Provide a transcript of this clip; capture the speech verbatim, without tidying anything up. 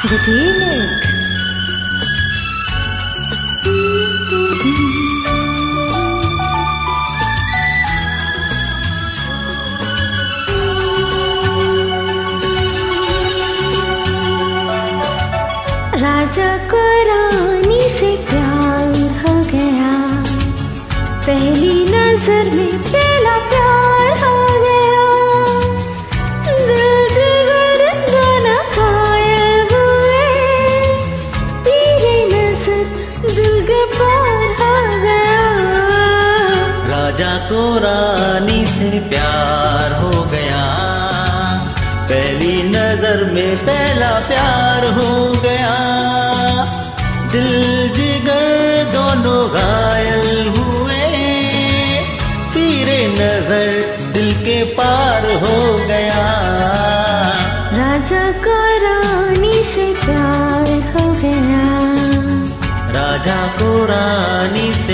Good evening. राजा को रानी से प्यार हो गया, पहली नजर में पहला प्यार हो गया। दिल जिगर दोनों घायल हुए, तेरी नजर दिल के पार हो गया। राजा को रानी से प्यार हो गया, पहली नजर में पहला प्यार हो गया। दिल जिगर दोनों घायल हुए, तेरे नजर दिल के पार हो गया। राजा को रानी से प्यार हो गया, राजा को रानी